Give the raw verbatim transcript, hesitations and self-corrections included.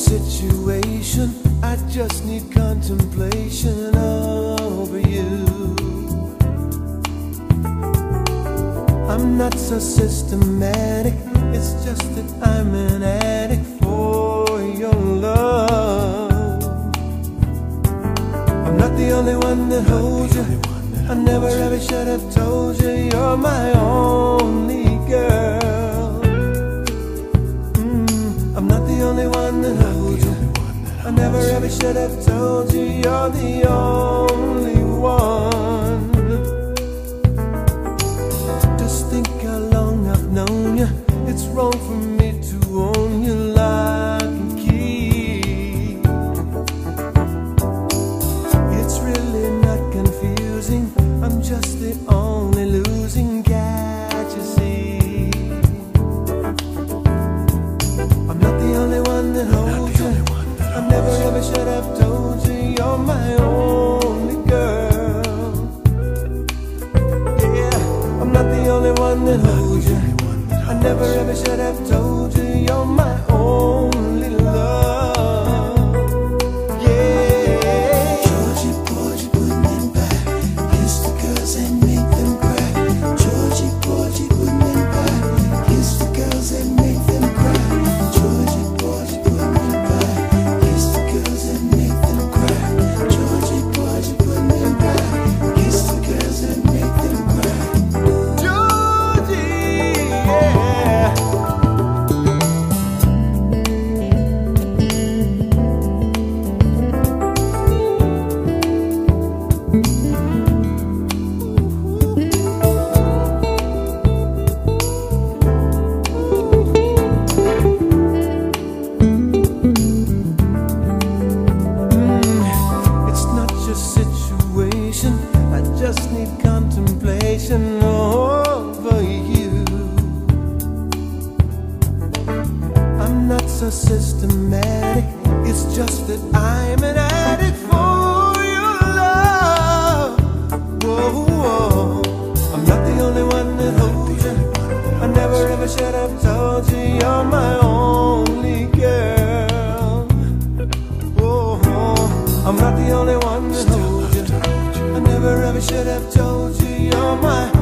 situation, I just need contemplation over you. I'm not so systematic, it's just that I'm an addict for your love. I'm not the only one that holds you, I never ever should have told you you're my only girl. mm, I'm not the only one that holds you, I never ever should have told you you're the only one. Just think how long I've known you, it's wrong for me to own you like a key. It's really not confusing, I'm just the only losing, can't you see? I'm not the only one that holds you, I never ever should have told you you're my only girl. Yeah, I'm not the only one that holds you, I never ever should have told you you're my only love. Yeah. Georgie Porgy, putting it back, kiss the girls and make them cry. Georgie Porgy, putting it back, kiss the girls and make them cry. Georgie Porgy, putting it back, kiss the girls and make them cry. Georgie Porgy, putting it back, kiss the girls and make them cry. Georgie, yeah. It's not your situation, I just need contemplation over you. I'm not so systematic, it's just that I'm an addict for your love. Whoa, whoa. I'm not the only one that holds you, I never ever should have told you you're my only girl. Whoa, I'm not the only one that holds you, I never ever should have told you you're my